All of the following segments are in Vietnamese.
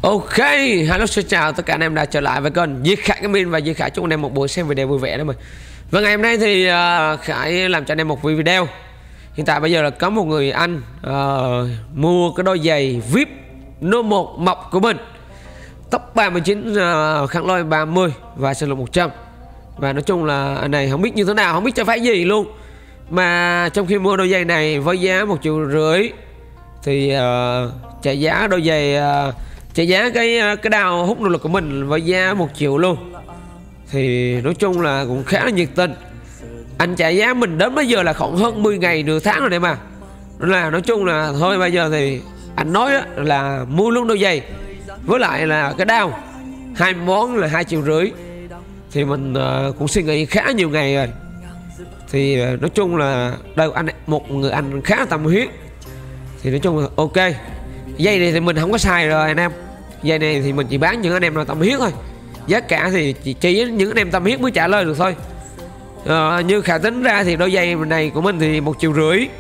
Ok, hello xin chào tất cả anh em đã trở lại với kênh Diệt Khải Gaming và Diệt Khải chúc anh em một buổi xem video vui vẻ đó mình. Và ngày hôm nay thì Khải làm cho anh em một video. Hiện tại bây giờ là có một người anh mua cái đôi giày VIP No 1 mọc của mình, tốc 39, kháng lôi 30 và sinh lực 100. Và nói chung là anh này không biết như thế nào, không biết cho phải gì luôn. Mà trong khi mua đôi giày này với giá 1,5 triệu thì trả giá đôi giày trả giá cái đao hút nội lực của mình với giá 1 triệu luôn. Thì nói chung là cũng khá là nhiệt tình. Anh trả giá mình đến bây giờ là khoảng hơn 10 ngày nửa tháng rồi đấy mà. Nên là nói chung là thôi bây giờ thì anh nói là mua luôn đôi giày với lại là cái đao, hai món là 2,5 triệu. Thì mình cũng suy nghĩ khá nhiều ngày rồi. Thì nói chung là đây một người anh khá là tâm huyết. Thì nói chung là ok. Giày này thì mình không có xài rồi anh em. Giày này thì mình chỉ bán những anh em là tâm huyết thôi. Giá cả thì chỉ những anh em tâm huyết mới trả lời được thôi. Như Khả tính ra thì đôi giày này của mình thì 1,5 triệu.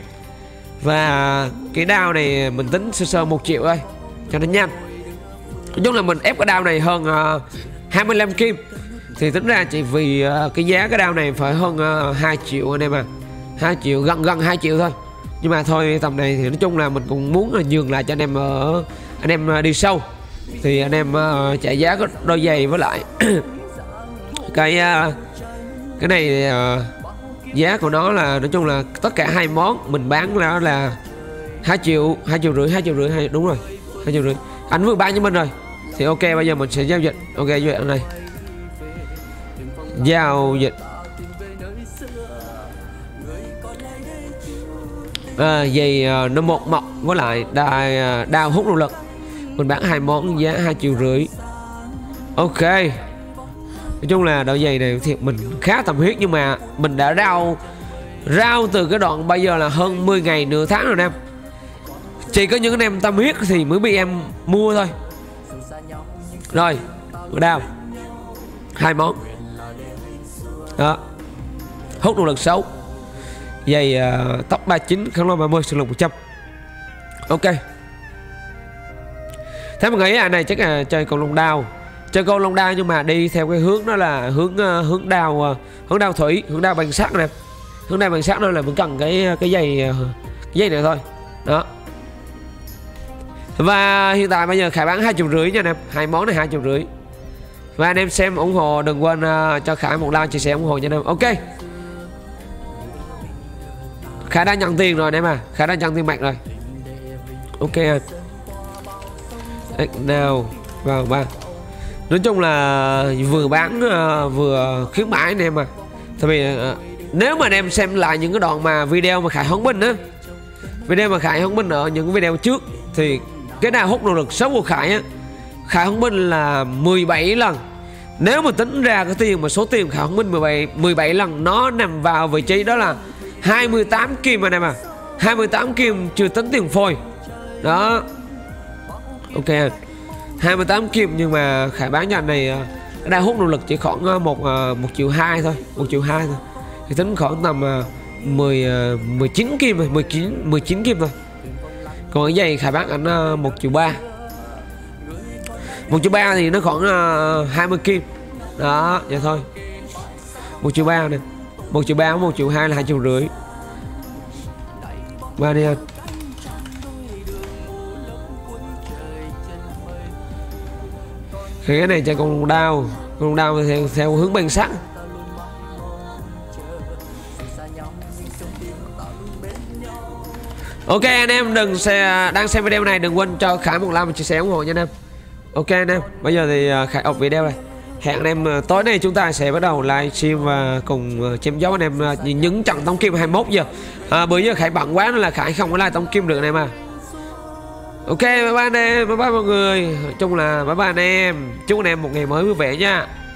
Và cái đao này mình tính sơ sơ 1 triệu thôi cho nó nhanh. Nói chung là mình ép cái đao này hơn 25 kim. Thì tính ra chỉ vì cái giá cái đao này phải hơn 2 triệu anh em à. 2 triệu, gần 2 triệu thôi. Nhưng mà thôi tầm này thì nói chung là mình cũng muốn là nhường lại cho anh em anh em đi sâu. Thì anh em trả giá có đôi giày với lại cái này giá của nó là nói chung là tất cả hai món mình bán là 2 triệu, 2,5 triệu, đúng rồi, 2,5 triệu. Anh vừa bán cho mình rồi. Thì ok, bây giờ mình sẽ giao dịch. Ok, giao dịch này. Giao dịch giày nó một mọc với lại đao hút nội lực. Mình bán hai món giá 2,5 triệu. Ok. Nói chung là đôi giày này thì mình khá tâm huyết. Nhưng mà mình đã rao từ cái đoạn bây giờ là hơn 10 ngày nửa tháng rồi em. Chỉ có những anh em tâm huyết thì mới bị em mua thôi. Rồi, đao hai món đó, hút nội lực 6, giày tốc 39, kháng lôi 30, sinh lực 100. Ok. Thế mình nghĩ anh này chắc là chơi con long đao. Chơi con long đao nhưng mà đi theo cái hướng đó là hướng đao thủy, hướng đao bằng sắt nè. Hướng đao bằng sắt đó là vẫn cần cái dây này thôi. Đó. Và hiện tại bây giờ Khải bán 2,5 triệu nha anh em. Hai món này 2,5 triệu. Và anh em xem ủng hộ đừng quên cho Khải một like, chia sẻ ủng hộ cho anh em. Ok. Khải đã nhận tiền rồi anh em à. Khải đã nhận tiền mặt rồi. Ok anh. Nào vào ba. Nói chung là vừa bán vừa khuyến mãi anh em à. Tại vì nếu mà anh em xem lại những cái đoạn mà video mà Khải hóng binh á, video mà Khải hóng binh ở những cái video trước, thì cái nào hút nội lực 6 của Khải á, Khải hóng binh là 17 lần. Nếu mà tính ra cái tiền mà số tiền Khải hóng binh 17 lần, nó nằm vào vị trí đó là 28 kim anh em à. 28 kim chưa tính tiền phôi. Đó. Ok anh. 28 kim nhưng mà Khải bán cho anh này đang hút nội lực chỉ khoảng 1,2 triệu thôi, 1,2 triệu thôi. Thì tính khoảng tầm 19 kim rồi, 19 kim thôi. Còn cái giày Khải bán ảnh 1,3 triệu. 1,3 triệu thì nó khoảng 20 kim. Đó, vậy thôi. 1,3 triệu nè. 1,3 triệu, 1,2 triệu là 2,5 triệu. Ba đi anh. Cái này cho con đao theo hướng bằng sắt. Ok anh em đang xem video này đừng quên cho Khải một like và chia sẻ ủng hộ nha anh em. Ok anh em, bây giờ thì Khải ọc video này. Hẹn anh em tối nay chúng ta sẽ bắt đầu live stream và cùng chém gió anh em những trận tống kim 21 giờ. Bữa giờ Khải bận quá nên là Khải không có live tống kim được anh em à. Ok, bye bye anh em, bye bye mọi người. Nói chung là bye bye anh em. Chúc anh em một ngày mới vui vẻ nha.